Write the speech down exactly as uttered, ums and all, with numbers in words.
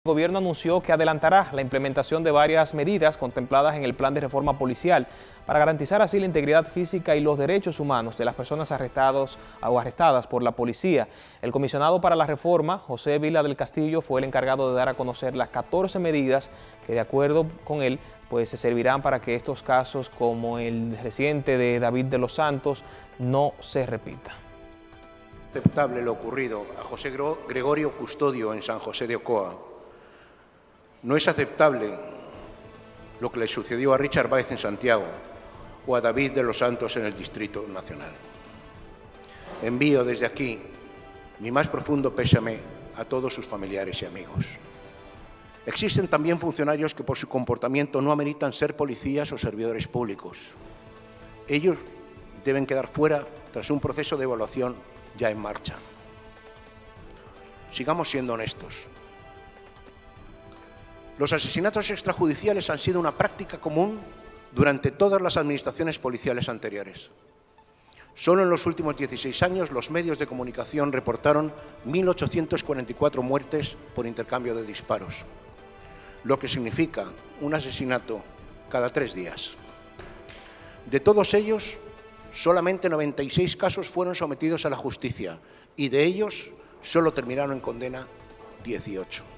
El gobierno anunció que adelantará la implementación de varias medidas contempladas en el plan de reforma policial para garantizar así la integridad física y los derechos humanos de las personas arrestadas o arrestadas por la policía. El comisionado para la reforma, José Vila del Castillo, fue el encargado de dar a conocer las catorce medidas que, de acuerdo con él, pues se servirán para que estos casos, como el reciente de David de los Santos, no se repita. Aceptable lo ocurrido a José Gregorio Custodio en San José de Ocoa. No es aceptable lo que le sucedió a Richard Báez en Santiago o a David de los Santos en el Distrito Nacional. Envío desde aquí mi más profundo pésame a todos sus familiares y amigos. Existen también funcionarios que por su comportamiento no ameritan ser policías o servidores públicos. Ellos deben quedar fuera tras un proceso de evaluación ya en marcha. Sigamos siendo honestos. Los asesinatos extrajudiciales han sido una práctica común durante todas las administraciones policiales anteriores. Solo en los últimos dieciséis años los medios de comunicación reportaron mil ochocientas cuarenta y cuatro muertes por intercambio de disparos, lo que significa un asesinato cada tres días. De todos ellos, solamente noventa y seis casos fueron sometidos a la justicia y de ellos solo terminaron en condena dieciocho.